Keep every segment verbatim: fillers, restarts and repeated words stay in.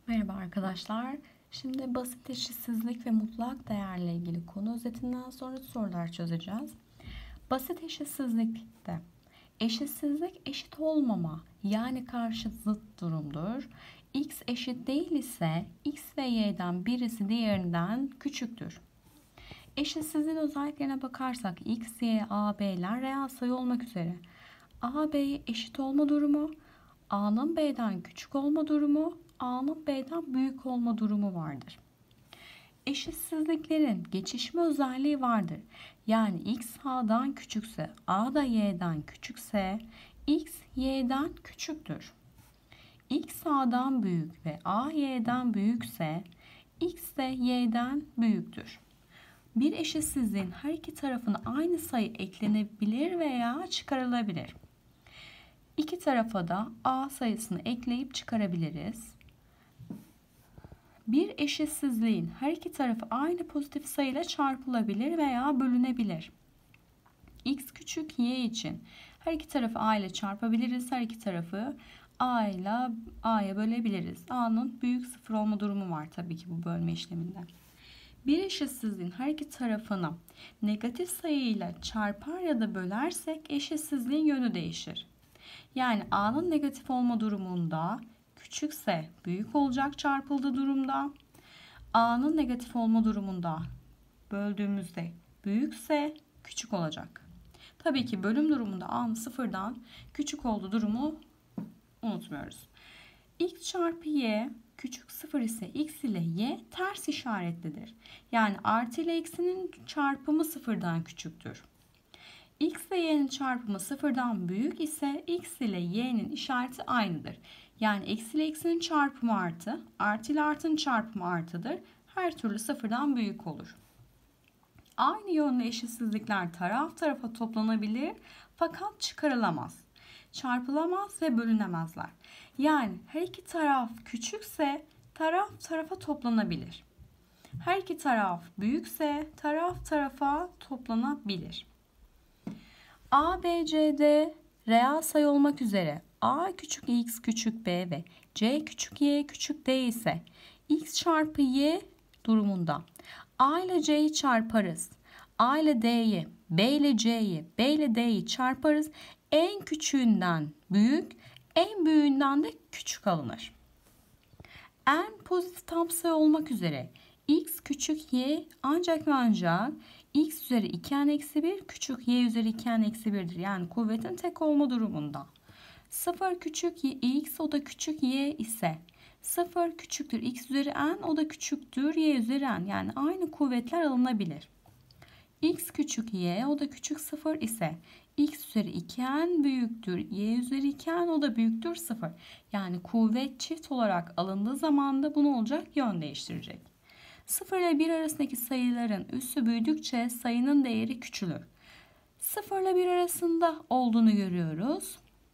Merhaba arkadaşlar. Şimdi basit eşitsizlik ve mutlak değerle ilgili konu özetinden sonra sorular çözeceğiz. Basit eşitsizlikte eşitsizlik eşit olmama yani karşı zıt durumdur. X eşit değil ise X ve Y'den birisi diğerinden küçüktür. Eşitsizliğin özelliklerine bakarsak X, Y, A, B'ler reel sayı olmak üzere A, B'ye eşit olma durumu, A'nın B'den küçük olma durumu, A'nın B'den büyük olma durumu vardır. Eşitsizliklerin geçişme özelliği vardır. Yani X A'dan küçükse, A da Y'den küçükse, X Y'den küçüktür. X A'dan büyük ve A Y'den büyükse, X de Y'den büyüktür. Bir eşitsizliğin her iki tarafına aynı sayı eklenebilir veya çıkarılabilir. İki tarafa da A sayısını ekleyip çıkarabiliriz. Bir eşitsizliğin her iki tarafı aynı pozitif sayıyla çarpılabilir veya bölünebilir. X küçük Y için her iki tarafı A ile çarpabiliriz. Her iki tarafı A ile A'ya bölebiliriz. A'nın büyük sıfır olma durumu var tabii ki bu bölme işleminde. Bir eşitsizliğin her iki tarafını negatif sayıyla çarpar ya da bölersek eşitsizliğin yönü değişir. Yani A'nın negatif olma durumunda küçükse büyük olacak çarpıldığı durumda. A'nın negatif olma durumunda böldüğümüzde büyükse küçük olacak. Tabii ki bölüm durumunda A'nın sıfırdan küçük olduğu durumu unutmuyoruz. X çarpı Y küçük sıfır ise X ile Y ters işaretlidir. Yani artı ile eksinin çarpımı sıfırdan küçüktür. X ile Y'nin çarpımı sıfırdan büyük ise X ile Y'nin işareti aynıdır. Yani eksi ile eksinin çarpımı artı, artı ile artının çarpımı artıdır. Her türlü sıfırdan büyük olur. Aynı yönlü eşitsizlikler taraf tarafa toplanabilir fakat çıkarılamaz. Çarpılamaz ve bölünemezler. Yani her iki taraf küçükse taraf tarafa toplanabilir. Her iki taraf büyükse taraf tarafa toplanabilir. A, B, C, D reel sayı olmak üzere A küçük X küçük B ve C küçük Y küçük D ise X çarpı Y durumunda A ile C'yi çarparız. A ile D'yi, B ile C'yi, B ile D'yi çarparız. En küçüğünden büyük, en büyüğünden de küçük alınır. En pozitif tam sayı olmak üzere X küçük Y ancak ve ancak X üzeri iki n eksi bir küçük Y üzeri iki n eksi bir'dir. Yani kuvvetin tek olma durumunda. sıfır küçük X o da küçük Y ise sıfır küçüktür X üzeri N o da küçüktür Y üzeri N. Yani aynı kuvvetler alınabilir. X küçük Y o da küçük sıfır ise X üzeri iki n büyüktür Y üzeri iki n o da büyüktür sıfır. Yani kuvvet çift olarak alındığı zaman da bunu olacak yön değiştirecek. sıfır ile bir arasındaki sayıların üssü büyüdükçe sayının değeri küçülür. sıfır ile bir arasında olduğunu görüyoruz.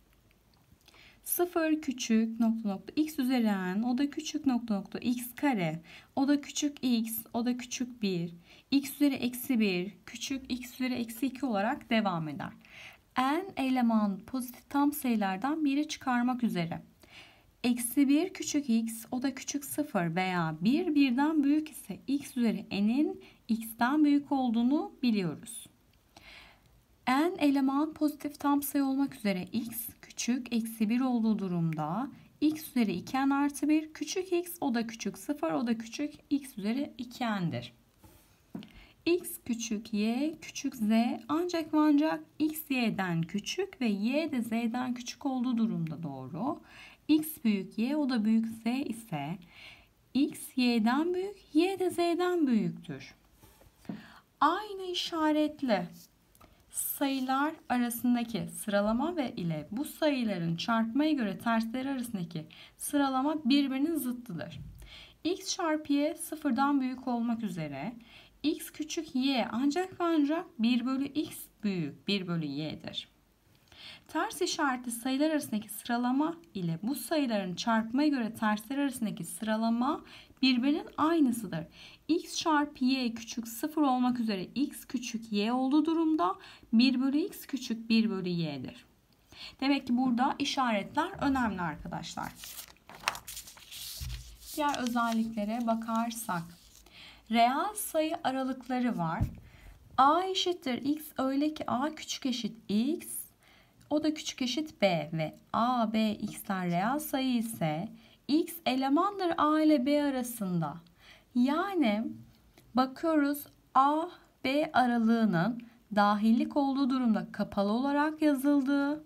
sıfır küçük nokta nokta x üzeri n o da küçük nokta nokta x kare o da küçük x o da küçük bir x üzeri eksi bir küçük x üzeri eksi iki olarak devam eder. N eleman pozitif tam sayılardan biri çıkarmak üzere. Eksi bir küçük x o da küçük sıfır veya bir birden büyük ise x üzeri n'in x'ten büyük olduğunu biliyoruz. N eleman pozitif tam sayı olmak üzere x küçük eksi bir olduğu durumda x üzeri iki n artı bir küçük x o da küçük sıfır o da küçük x üzeri iki n'dir. X küçük y küçük z ancak ve ancak x y'den küçük ve y de z'den küçük olduğu durumda doğru. X büyük y o da büyük z ise x y'den büyük y de z'den büyüktür. Aynı işaretli sayılar arasındaki sıralama ve ile bu sayıların çarpmaya göre tersleri arasındaki sıralama birbirinin zıttıdır. X çarpı y sıfırdan büyük olmak üzere x küçük y ancak ve ancak bir bölü x büyük bir bölü y'dir. Ters işaretli sayılar arasındaki sıralama ile bu sayıların çarpmaya göre tersleri arasındaki sıralama birbirinin aynısıdır. X çarpı y küçük sıfır olmak üzere x küçük y olduğu durumda bir bölü x küçük bir bölü y'dir. Demek ki burada işaretler önemli arkadaşlar. Diğer özelliklere bakarsak. Reel sayı aralıkları var. A eşittir x öyle ki a küçük eşit x, o da küçük eşit b ve a, b, x'ler reel sayı ise x elemandır a ile b arasında. Yani bakıyoruz a, b aralığının dahillik olduğu durumda kapalı olarak yazıldığı,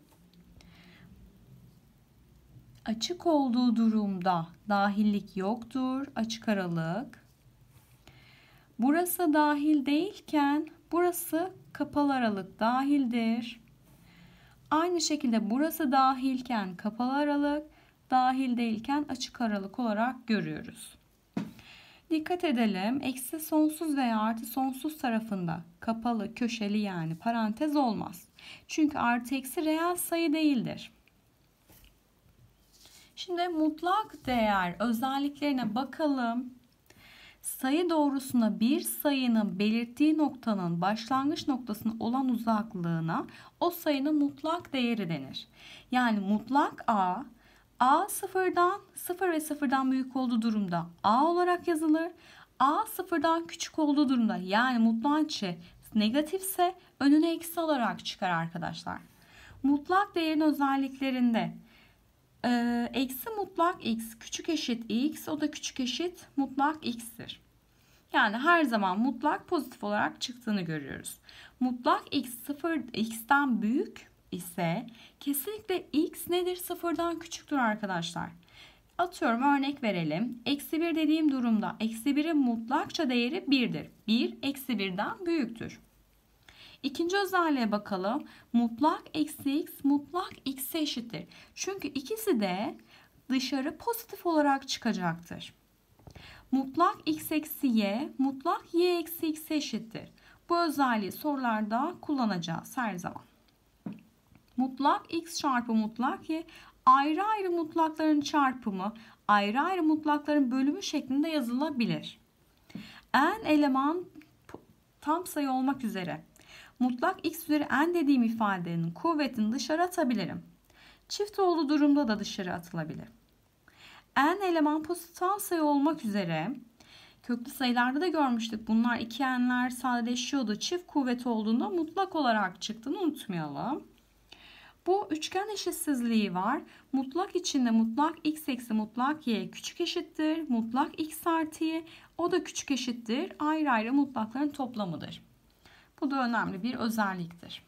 açık olduğu durumda dahillik yoktur, açık aralık. Burası dahil değilken burası kapalı aralık dahildir. Aynı şekilde burası dahilken kapalı aralık, dahil değilken açık aralık olarak görüyoruz. Dikkat edelim. Eksi sonsuz veya artı sonsuz tarafında kapalı, köşeli yani parantez olmaz. Çünkü artı eksi reel sayı değildir. Şimdi mutlak değer özelliklerine bakalım. Sayı doğrusuna bir sayının belirttiği noktanın başlangıç noktasına olan uzaklığına o sayının mutlak değeri denir. Yani mutlak A, A sıfırdan sıfır ve sıfırdan büyük olduğu durumda A olarak yazılır. A sıfırdan küçük olduğu durumda yani mutlak içi negatifse önüne eksi alarak çıkar arkadaşlar. Mutlak değerin özelliklerinde Ee, eksi mutlak x küçük eşit x, o da küçük eşit mutlak x'tir. Yani her zaman mutlak pozitif olarak çıktığını görüyoruz. Mutlak x sıfır x'ten büyük ise kesinlikle x nedir? Sıfırdan küçüktür arkadaşlar. Atıyorum örnek verelim. Eksi bir dediğim durumda eksi birin mutlakça değeri birdir. bir eksi birden büyüktür. İkinci özelliğe bakalım. Mutlak eksi x mutlak x'e eşittir. Çünkü ikisi de dışarı pozitif olarak çıkacaktır. Mutlak x eksi y mutlak y eksi x'e eşittir. Bu özelliği sorularda kullanacağız her zaman. Mutlak x çarpı mutlak y ayrı ayrı mutlakların çarpımı, ayrı ayrı mutlakların bölümü şeklinde yazılabilir. N eleman tam sayı olmak üzere mutlak x üzeri n dediğim ifadenin kuvvetini dışarı atabilirim. Çift olduğu durumda da dışarı atılabilir. N eleman pozitif tam sayı olmak üzere köklü sayılarda da görmüştük. Bunlar iki n'ler sadeleşiyordu. Çift kuvvet olduğunda mutlak olarak çıktığını unutmayalım. Bu üçgen eşitsizliği var. Mutlak içinde mutlak x eksi mutlak y küçük eşittir. Mutlak x artı y o da küçük eşittir. Ayrı ayrı mutlakların toplamıdır. Bu da önemli bir özelliktir.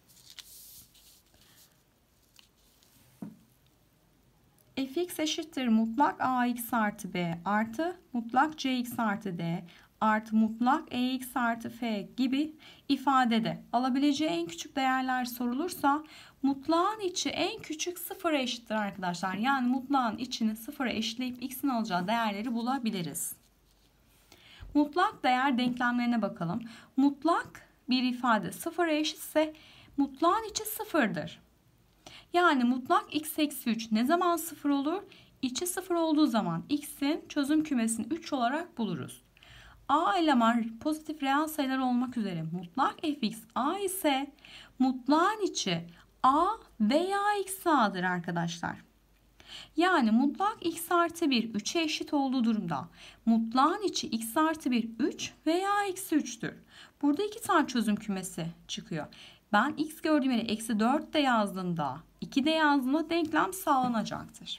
Fx eşittir mutlak ax artı b artı mutlak cx artı d artı mutlak ex artı f gibi ifadede alabileceği en küçük değerler sorulursa mutlağın içi en küçük sıfıra eşittir arkadaşlar. Yani mutlağın içini sıfıra eşitleyip x'in alacağı değerleri bulabiliriz. Mutlak değer denklemlerine bakalım. Mutlak bir ifade sıfıra eşitse mutlağın içi sıfırdır. Yani mutlak x eksi üç ne zaman sıfır olur? İçi sıfır olduğu zaman x'in çözüm kümesini üç olarak buluruz. A eleman pozitif reel sayılar olmak üzere mutlak fx a ise mutlağın içi a veya eksi a'dır arkadaşlar. Yani mutlak x artı bir üçe eşit olduğu durumda mutlağın içi x artı bir üç veya eksi üç'tür. Burada iki tane çözüm kümesi çıkıyor. Ben x gördüğüm yere eksi dört de yazdığımda iki de yazdığımda denklem sağlanacaktır.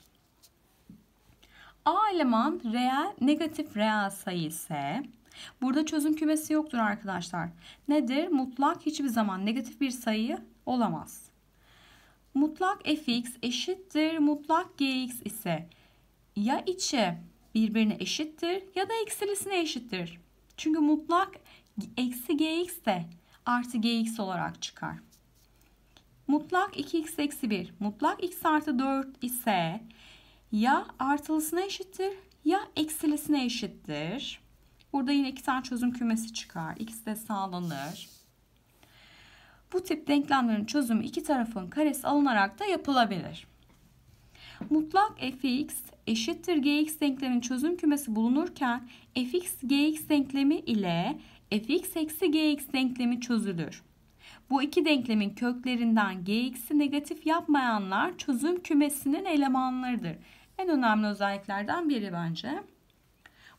A eleman reel, negatif reel sayı ise burada çözüm kümesi yoktur arkadaşlar. Nedir? Mutlak hiçbir zaman negatif bir sayı olamaz. Mutlak fx eşittir mutlak gx ise ya içi birbirine eşittir ya da eksilisine eşittir. Çünkü mutlak eksi gx de artı gx olarak çıkar. Mutlak iki x eksi bir mutlak x artı dört ise ya artılısına eşittir ya eksilisine eşittir. Burada yine iki tane çözüm kümesi çıkar. İkisi de sağlanır. Bu tip denklemlerin çözümü iki tarafın karesi alınarak da yapılabilir. Mutlak fx eşittir gx denklemin çözüm kümesi bulunurken fx gx denklemi ile fx eksi gx denklemi çözülür. Bu iki denklemin köklerinden gx'i negatif yapmayanlar çözüm kümesinin elemanlarıdır. En önemli özelliklerden biri bence.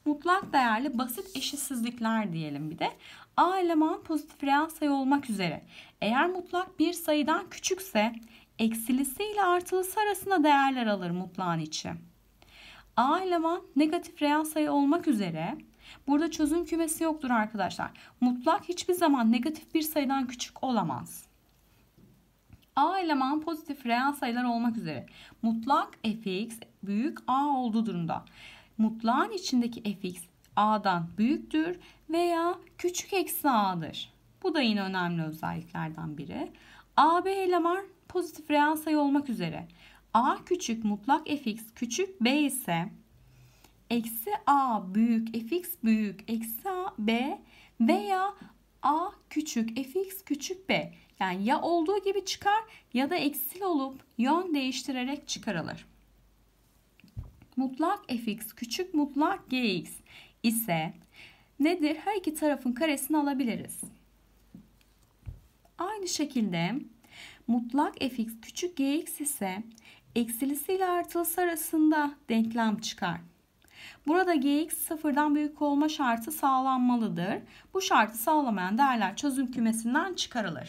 Mutlak değerli basit eşitsizlikler diyelim bir de. A eleman pozitif reel sayı olmak üzere. Eğer mutlak bir sayıdan küçükse eksilisi ile artılısı arasında değerler alır mutlağın içi. A eleman negatif reel sayı olmak üzere. Burada çözüm kümesi yoktur arkadaşlar. Mutlak hiçbir zaman negatif bir sayıdan küçük olamaz. A eleman pozitif reel sayılar olmak üzere. Mutlak fx büyük A olduğu durumda. Mutlağın içindeki fx A'dan büyüktür veya küçük eksi A'dır. Bu da yine önemli özelliklerden biri. A B eleman pozitif reel sayı olmak üzere. A küçük mutlak fx küçük B ise eksi A büyük fx büyük eksi A B veya A küçük fx küçük B. Yani ya olduğu gibi çıkar ya da eksili olup yön değiştirerek çıkarılır. Mutlak fx küçük mutlak gx ise nedir? Her iki tarafın karesini alabiliriz. Aynı şekilde mutlak fx küçük gx ise eksilisi ile artılısı arasında denklem çıkar. Burada gx sıfırdan büyük olma şartı sağlanmalıdır. Bu şartı sağlamayan değerler çözüm kümesinden çıkarılır.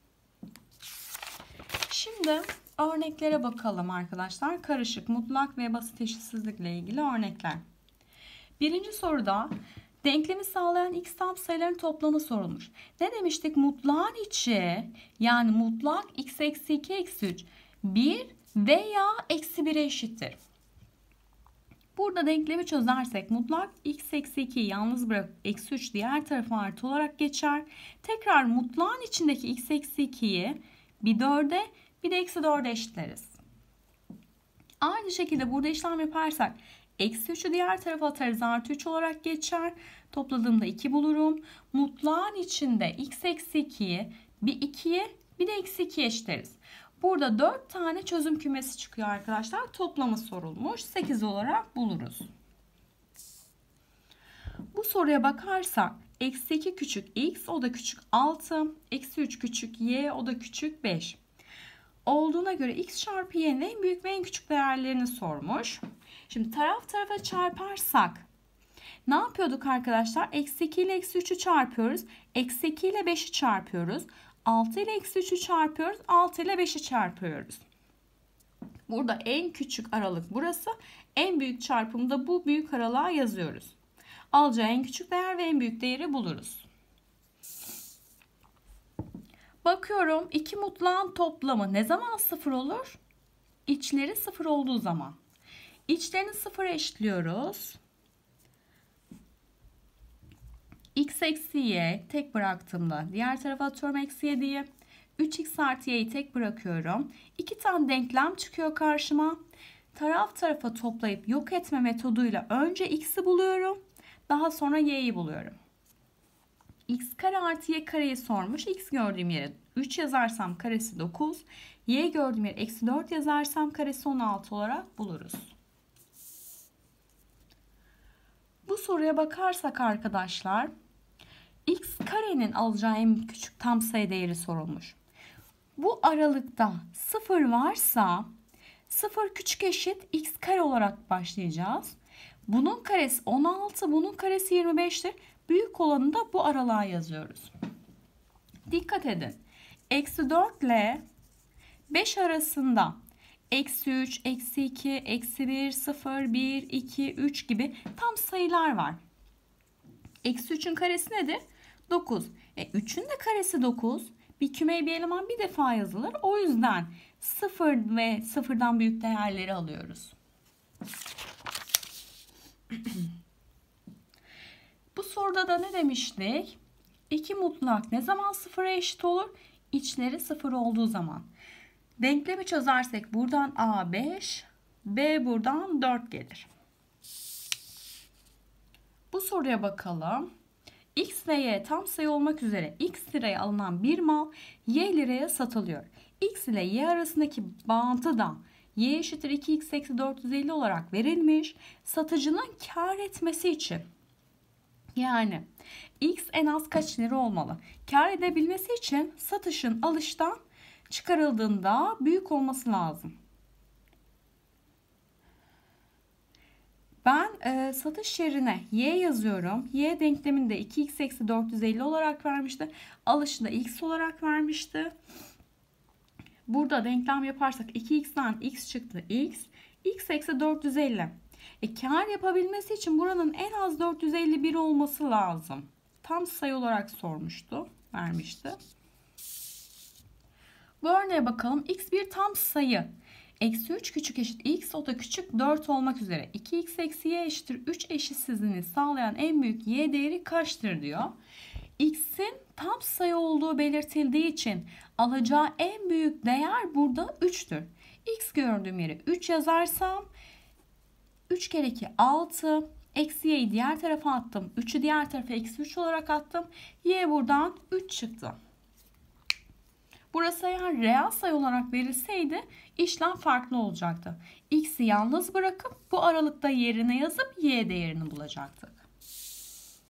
Şimdi örneklere bakalım arkadaşlar. Karışık, mutlak ve basit eşitsizlikle ilgili örnekler. Birinci soruda denklemi sağlayan x tam sayıların toplamı sorulmuş. Ne demiştik? Mutlağın içi yani mutlak x eksi iki eksi üç bir veya eksi bire eşittir. Burada denklemi çözersek mutlak x eksi ikiyi yalnız bırakıp eksi üç diğer tarafa artı olarak geçer. Tekrar mutlağın içindeki x eksi ikiyi bir dörde bir de eksi dörde eşitleriz. Aynı şekilde burada işlem yaparsak eksi üçü diğer tarafa atarız, artı üç olarak geçer. Topladığımda iki bulurum. Mutlağın içinde x eksi ikiyi bir ikiye bir de eksi ikiye eşitleriz. Burada dört tane çözüm kümesi çıkıyor arkadaşlar. Toplamı sorulmuş. sekiz olarak buluruz. Bu soruya bakarsak eksi iki küçük x o da küçük altı. Eksi üç küçük y o da küçük beş. Olduğuna göre x çarpı y'nin en büyük ve en küçük değerlerini sormuş. Şimdi taraf tarafa çarparsak ne yapıyorduk arkadaşlar? Eksi iki ile eksi üçü çarpıyoruz. Eksi iki ile beşi çarpıyoruz. altı ile eksi üçü çarpıyoruz. altı ile beşi çarpıyoruz. Burada en küçük aralık burası. En büyük çarpımda bu büyük aralığa yazıyoruz. Alacağı en küçük değer ve en büyük değeri buluruz. Bakıyorum iki mutlağın toplamı ne zaman sıfır olur? İçleri sıfır olduğu zaman. İçlerini sıfıra eşitliyoruz. X eksi y tek bıraktığımda diğer tarafa atıyorum eksi yediyi. üç x artı y'yi tek bırakıyorum. İki tane denklem çıkıyor karşıma. Taraf tarafa toplayıp yok etme metoduyla önce x'i buluyorum. Daha sonra y'yi buluyorum. X kare artı y kareyi sormuş. X gördüğüm yere üç yazarsam karesi dokuz. Y gördüğüm yere eksi dört yazarsam karesi on altı olarak buluruz. Bu soruya bakarsak arkadaşlar x karenin alacağı en küçük tam sayı değeri sorulmuş. Bu aralıkta sıfır varsa sıfır küçük eşit x kare olarak başlayacağız. Bunun karesi on altı, bunun karesi yirmi beş'tir. Büyük olanı da bu aralığa yazıyoruz. Dikkat edin. Eksi dört ile beş arasında eksi üç, eksi iki, eksi bir, sıfır, bir, iki, üç gibi tam sayılar var. Eksi üçün karesi nedir? dokuz. E, üçün de karesi dokuz. Bir kümeye bir eleman bir defa yazılır. O yüzden sıfır ve sıfırdan büyük değerleri alıyoruz. Bu soruda da ne demiştik? İki mutlak ne zaman sıfıra eşit olur? İçleri sıfır olduğu zaman. Denklemi çözersek buradan a beş, b buradan dört gelir. Bu soruya bakalım. X ve y tam sayı olmak üzere x liraya alınan bir mal y liraya satılıyor. X ile y arasındaki bağıntı da y eşittir iki x eksi dört yüz elli olarak verilmiş. Satıcının kar etmesi için yani x en az kaç lira olmalı? Kar edebilmesi için satışın alıştan çıkarıldığında büyük olması lazım. Ben e, satış yerine y yazıyorum. Y denkleminde iki x eksi dört yüz elli olarak vermişti. Alışı da x olarak vermişti. Burada denklem yaparsak iki x'ten x çıktı. X. X eksi dört yüz elli. E, kar yapabilmesi için buranın en az dört yüz elli bir olması lazım. Tam sayı olarak sormuştu. Vermişti. Bu örneğe bakalım. X bir tam sayı. Eksi üç küçük eşit x, o da küçük dört olmak üzere. iki x eksi y eşittir üç eşitsizliğini sağlayan en büyük y değeri kaçtır diyor. X'in tam sayı olduğu belirtildiği için alacağı en büyük değer burada üçtür. X gördüğüm yere üç yazarsam üç kere iki altı. Eksi y'yi diğer tarafa attım. üçü diğer tarafa eksi üç olarak attım. Y buradan üç çıktı. Burası eğer reel sayı olarak verilseydi işlem farklı olacaktı. X'i yalnız bırakıp bu aralıkta yerine yazıp y değerini bulacaktık.